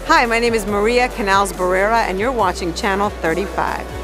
Hi, my name is Maria Canals Barrera, and you're watching Channel 35.